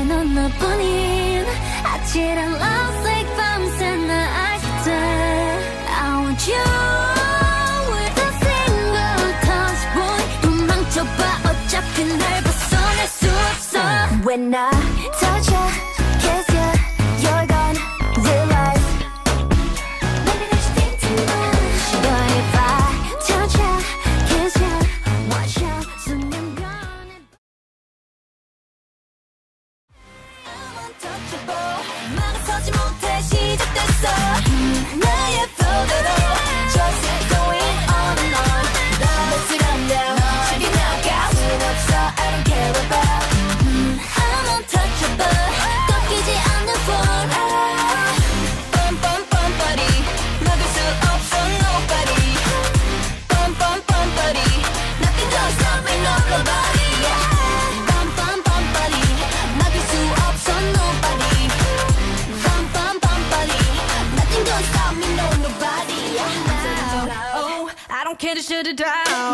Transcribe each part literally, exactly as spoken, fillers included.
넌 너뿐인 아찔한 love like 밤새 나 알게 돼. I want you with a single touch boy. 도망쳐봐 어차피 날 벗어날 수 없어. When I touch you, kiss you, you're gone, realize maybe there's things too much. But if I touch you, kiss you, watch out, soon I'm gone. I'm untouchable. 막아서지 못해 시작됐어. 나의 flow just going on and on. Let's calm down. 쉽게 나갈 순 없어. I don't care about. I'm untouchable. 꺾이지 않는 form. Bum bum bum body. 막을 수 없어 nobody. Bum bum bum body. Nothing gonna stop me, no nobody. Bum bum bum body. 막을 수 없어 nobody. Bum bum bum body. Nothing gonna stop me, no nobody. Oh, I don't care to shut it down.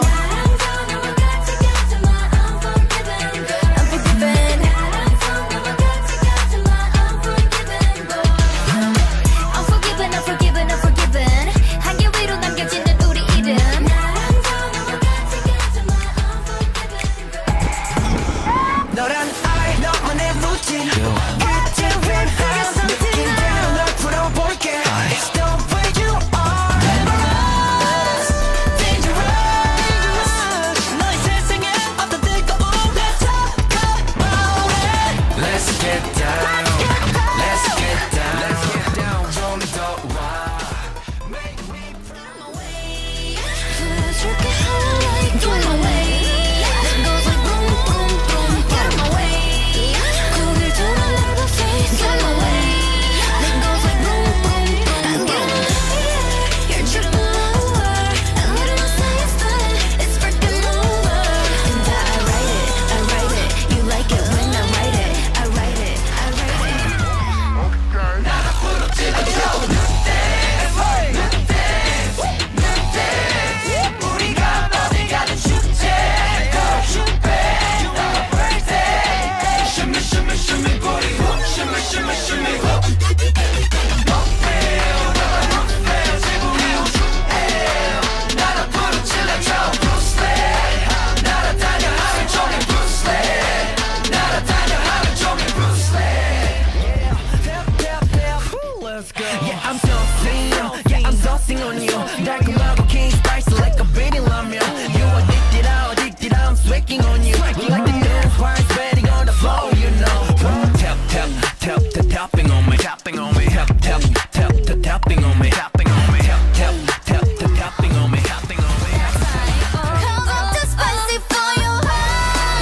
너란 I, 너만의 루틴 그때 왜 하겠어 느낀대로 널 풀어볼게 It's the way you are Dangerous, dangerous 너의 세상에 어떤 뜨거움 Let's talk about it Let's get down, let's get down Let's get down 좀 더 와 Make me turn away 보여줄게 highlight Turn away Yeah, I'm saucing you. Yeah, I'm saucing on you. 달콤하고 king spicy like a beating ramen. You addicted, I'm addicted, I'm sweating on you. Like the dance, wine sweating on the floor, you know. Tap, tap, tap, tap, tapping on me, tapping on me. Tap, tap, tap, tap, tapping on me, tapping on me. Tap, tap, tap, tap, tapping on me, tapping on me. Cause I'm too spicy for your heart.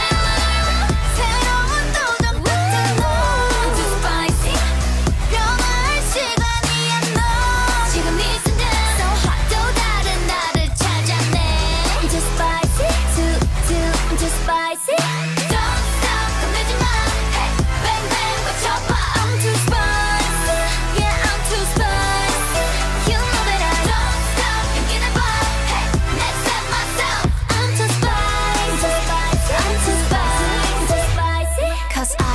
새로운 도전 같은 너. I'm too spicy. 변화할 시간이야 너. 지금 이 순간 so hot 또 다른 나를 찾아내. I'm too spicy, too, too, I'm too spicy. Don't stop, 겁내지 마. Hey, bang bang 외쳐봐. I'm too spicy, yeah I'm too spicy. You know that I don't stop, 용기내봐. Hey, next step myself. I'm too spicy, I'm too spicy, I'm too spicy. Cause I,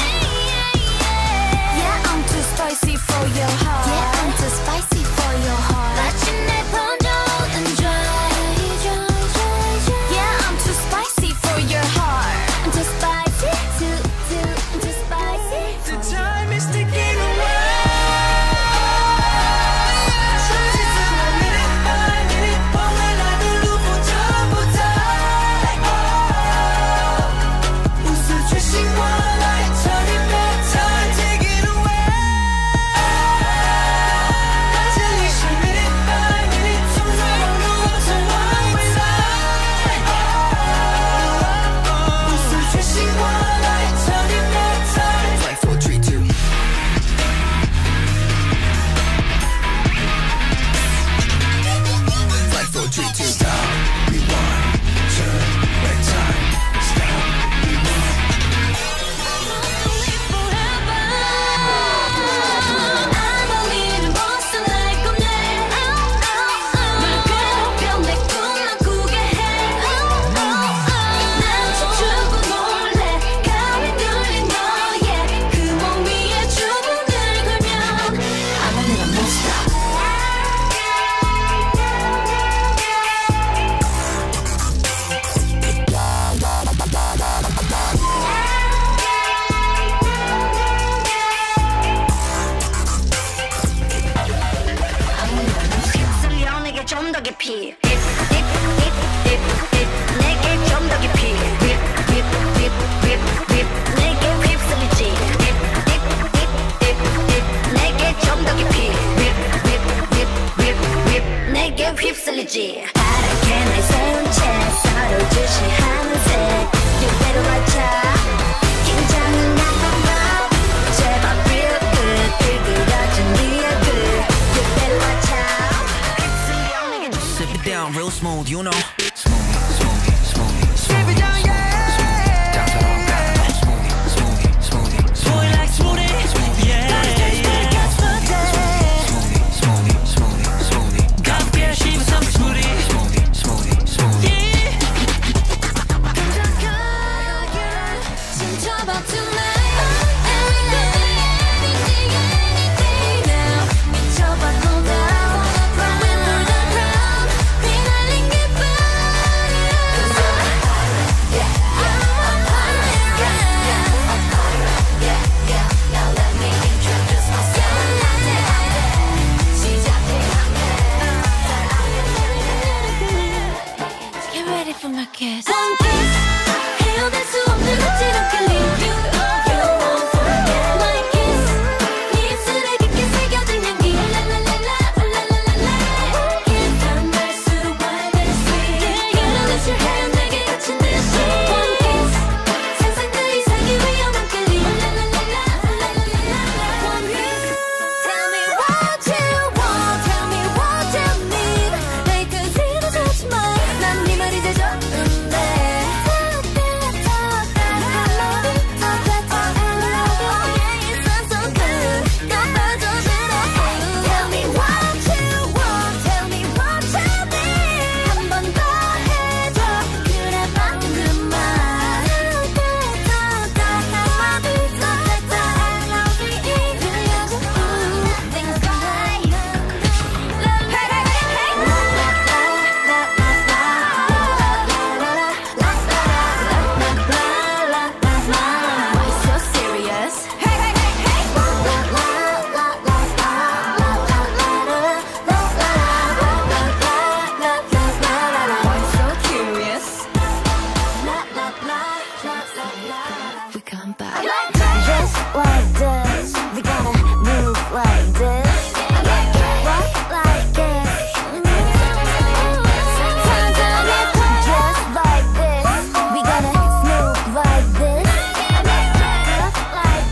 yeah I'm too spicy for your heart. Yeah I'm too spicy for your heart. 마치 내 번져오던 dry, dry, dry, dry. Yeah I'm too spicy for your heart. I'm smooth, you know. Smoothie, smoothie, smoothie, smoothie, smoothie. 땅처럼 가득 smoothie, smoothie, smoothie, smoothie like smoothie, smoothie, yeah, yeah. Smoothie, smoothie, smoothie, smoothie. 가볍게 씹어서 smoothie, smoothie, smoothie, smoothie. 진짜봐 tonight. Anything, anything, anything now. 미쳐봐 no doubt. Going through the crowd. 휘날린 기분. I'm a pirate, yeah. Now let me introduce myself. 시작해 Get ready for my kiss. One kiss. 헤어날 수 없는 어지럽게 leave you. You won't forget my kiss. 네 입술에 깊게 새겨진 향기. La la la la la la la la. Kiss 한 발수록 wild and sweet. You know that your hand 내게 갇힌 듯이. One kiss. 상상 그 이상의 위험한 끌림. La la la la la la la la. One kiss. Tell me what you want. Tell me what you need. 나의 끝을 주지 마. 난 네 말이 제일 좋은데. We come back. Just like this, we gotta move like this. Walk like this. Just like this, we gotta move like this. Just like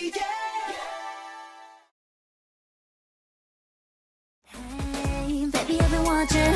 Hey, baby, I've been watching.